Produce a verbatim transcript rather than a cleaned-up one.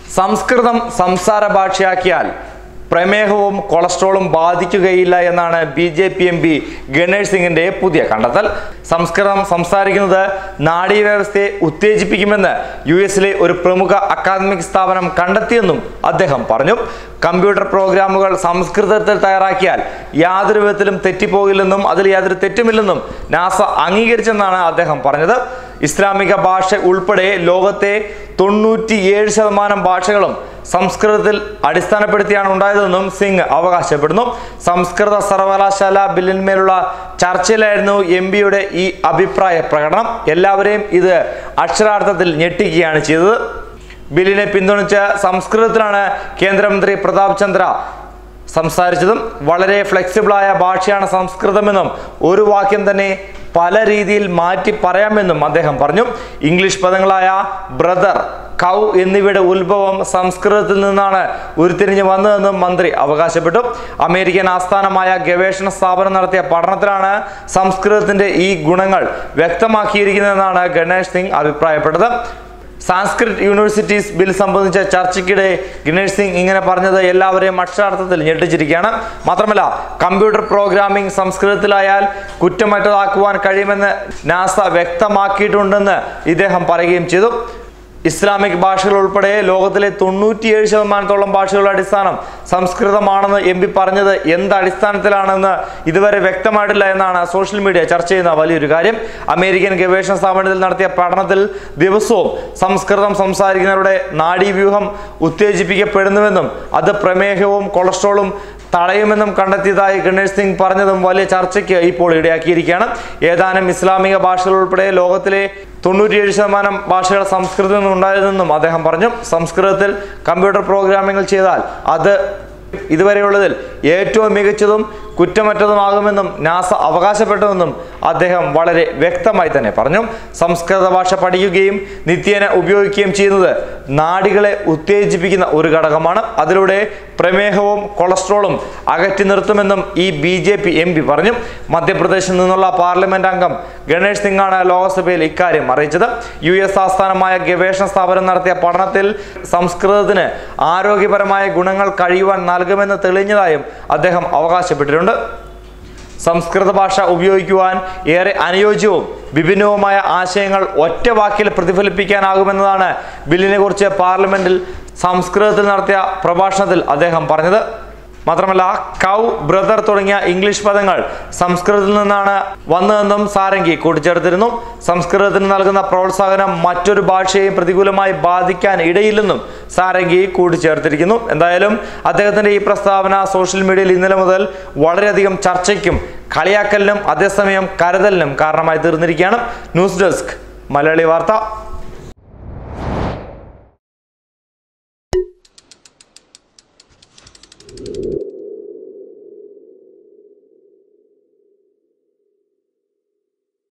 സംസ്കൃതം സംസാര ഭാഷയാക്കിയാൽ പ്രമേഹവും കൊളസ്ട്രോളും ബാധിക്കുകയില്ല എന്നാണ് B J P M P Ganesh സിംഗിന്റെ പുതിയ കണ്ടെത്തൽ. സംസ്കൃതം സംസാരിക്കുന്നത് നാഡീവ്യവസ്ഥയെ ഉത്തേജിപ്പിക്കുമെന്ന് യു എസിലെ ഒരു പ്രമുഖ അക്കാദമിക് സ്ഥാപനം കണ്ടെത്തിയെന്നും അദ്ദേഹം പറഞ്ഞു. കമ്പ്യൂട്ടർ പ്രോഗ്രാമുകൾ സംസ്കൃതത്തിൽ തയ്യാറാക്കിയാൽ യാതൊരു വിധത്തിലും തെറ്റിപ്പോകില്ലെന്നും അതിൽ യാതൊരു തെറ്റുമില്ലെന്നും നാസ അംഗീകരിച്ചെന്നാണ് അദ്ദേഹം പറഞ്ഞത്. ഇസ്ലാമിക ഭാഷ ഉൾപ്പെടെ ലോകത്തെ തൊണ്ണൂറ്റിയേഴ് ശതമാനം ഭാഷകളും സംസ്കൃതത്തിൽ അടിസ്ഥാനപ്പെടുത്തിയാണ് ഉണ്ടായതെന്നും സിംഗ് അവകാശപ്പെടുന്നു. സംസ്കൃത സർവകലാശാല ബില്ലിന്മേലുള്ള ചർച്ചയിലായിരുന്നു എം പിയുടെ ഈ അഭിപ്രായ പ്രകടനം. എല്ലാവരെയും ഇത് അക്ഷരാർത്ഥത്തിൽ ഞെട്ടിക്കുകയാണ് ചെയ്തത്. ബില്ലിനെ പിന്തുണച്ച് സംസ്കൃതത്തിലാണ് കേന്ദ്രമന്ത്രി പ്രതാപ് ചന്ദ്ര സംസാരിച്ചതും. വളരെ ഫ്ലെക്സിബിളായ ഭാഷയാണ് സംസ്കൃതമെന്നും ഒരു വാക്യം തന്നെ പല രീതിയിൽ മാറ്റി പറയാമെന്നും അദ്ദേഹം പറഞ്ഞു. ഇംഗ്ലീഷ് പദങ്ങളായ ബ്രദർ, കൗ എന്നിവയുടെ ഉത്ഭവം സംസ്കൃതത്തിൽ നിന്നാണ് ഉരുത്തിരിഞ്ഞു വന്നതെന്നും മന്ത്രി അവകാശപ്പെട്ടു. അമേരിക്കൻ ആസ്ഥാനമായ ഗവേഷണ സ്ഥാപനം നടത്തിയ പഠനത്തിലാണ് സംസ്കൃതത്തിന്റെ ഈ ഗുണങ്ങൾ വ്യക്തമാക്കിയിരിക്കുന്നതെന്നാണ് ഗണേഷ് സിംഗ് അഭിപ്രായപ്പെട്ടത്. സാൻസ്ക്രിറ്റ് യൂണിവേഴ്സിറ്റീസ് ബിൽ സംബന്ധിച്ച ചർച്ചയ്ക്കിടെ ഗണേഷ് സിംഗ് ഇങ്ങനെ പറഞ്ഞത് എല്ലാവരെയും അക്ഷരാർത്ഥത്തിൽ ഞെട്ടിച്ചിരിക്കുകയാണ്. മാത്രമല്ല, കമ്പ്യൂട്ടർ പ്രോഗ്രാമിംഗ് സംസ്കൃതത്തിലായാൽ കുറ്റമറ്റതാക്കുവാൻ കഴിയുമെന്ന് നാസ വ്യക്തമാക്കിയിട്ടുണ്ടെന്ന് ഇദ്ദേഹം പറയുകയും ചെയ്തു. ഇസ്ലാമിക് ഭാഷകൾ ഉൾപ്പെടെ ലോകത്തിലെ തൊണ്ണൂറ്റിയേഴ് ശതമാനത്തോളം ഭാഷകളുടെ അടിസ്ഥാനം സംസ്കൃതമാണെന്ന് എം പി പറഞ്ഞത് എന്ത് അടിസ്ഥാനത്തിലാണെന്ന് ഇതുവരെ വ്യക്തമായിട്ടില്ല എന്നാണ് സോഷ്യൽ മീഡിയ ചർച്ച ചെയ്യുന്ന വലിയൊരു കാര്യം. അമേരിക്കൻ ഗവേഷണ സ്ഥാപനത്തിൽ നടത്തിയ പഠനത്തിൽ ദിവസവും സംസ്കൃതം സംസാരിക്കുന്നവരുടെ നാഡീവ്യൂഹം ഉത്തേജിപ്പിക്കപ്പെടുന്നുവെന്നും അത് പ്രമേഹവും കൊളസ്ട്രോളും തടയുമെന്നും കണ്ടെത്തിയതായി ഗണേഷ് സിംഗ് പറഞ്ഞതും വലിയ ചർച്ചയ്ക്ക് ഇപ്പോൾ ഇടയാക്കിയിരിക്കുകയാണ്. ഏതാനും ഇസ്ലാമിക ഭാഷകൾ ഉൾപ്പെടെ ലോകത്തിലെ തൊണ്ണൂറ്റിയേഴ് ശതമാനം ഭാഷകൾ സംസ്കൃതത്തിൽ നിന്നുണ്ടായതെന്നും അദ്ദേഹം പറഞ്ഞു. സംസ്കൃതത്തിൽ കമ്പ്യൂട്ടർ പ്രോഗ്രാമിംഗ് ചെയ്താൽ അത് ഇതുവരെയുള്ളതിൽ ഏറ്റവും മികച്ചതും കുറ്റമറ്റതുമാകുമെന്നും നാസ അവകാശപ്പെട്ടതെന്നും അദ്ദേഹം വളരെ വ്യക്തമായി തന്നെ പറഞ്ഞു. സംസ്കൃത ഭാഷ പഠിക്കുകയും നിത്യേന ഉപയോഗിക്കുകയും ചെയ്യുന്നത് നാഡികളെ ഉത്തേജിപ്പിക്കുന്ന ഒരു ഘടകമാണ്. അതിലൂടെ പ്രമേഹവും കൊളസ്ട്രോളും അകറ്റി നിർത്തുമെന്നും ഈ B J P M P പറഞ്ഞു. മധ്യപ്രദേശിൽ നിന്നുള്ള പാർലമെന്റ് അംഗം ഗണേഷ് സിംഗാണ് ലോക്സഭയിൽ ഇക്കാര്യം അറിയിച്ചത്. യു എസ് ആസ്ഥാനമായ ഗവേഷണ സ്ഥാപനം നടത്തിയ പഠനത്തിൽ സംസ്കൃതത്തിന് ആരോഗ്യപരമായ ഗുണങ്ങൾ കഴിയുവാൻ നൽകുമെന്ന് തെളിഞ്ഞതായും അദ്ദേഹം അവകാശപ്പെട്ടിട്ടുണ്ട്. സംസ്കൃത ഭാഷ ഉപയോഗിക്കുവാൻ ഏറെ അനുയോജ്യവും വിഭിന്നവുമായ ആശയങ്ങൾ ഒറ്റ വാക്കിൽ പ്രതിഫലിപ്പിക്കാനാകുമെന്നതാണ് ബില്ലിനെ കുറിച്ച് പാർലമെന്റിൽ സംസ്കൃതത്തിൽ നടത്തിയ പ്രഭാഷണത്തിൽ അദ്ദേഹം പറഞ്ഞത്. മാത്രമല്ല, കൗ, ബ്രദർ തുടങ്ങിയ ഇംഗ്ലീഷ് പദങ്ങൾ സംസ്കൃതത്തിൽ നിന്നാണ് വന്നതെന്നും സാരംഗി കൂട്ടിച്ചേർത്തിരുന്നു. സംസ്കൃതത്തിന് നൽകുന്ന പ്രോത്സാഹനം മറ്റൊരു ഭാഷയെയും പ്രതികൂലമായി ബാധിക്കാൻ ഇടയില്ലെന്നും സാരംഗി കൂട്ടിച്ചേർത്തിരിക്കുന്നു. എന്തായാലും അദ്ദേഹത്തിന്റെ ഈ പ്രസ്താവന സോഷ്യൽ മീഡിയയിൽ ഇന്നലെ മുതൽ വളരെയധികം ചർച്ചയ്ക്കും കളിയാക്കലിനും അതേസമയം കരുതലിനും കാരണമായി തീർന്നിരിക്കുകയാണ്. ന്യൂസ് ഡെസ്ക് മലയാളി വാർത്ത.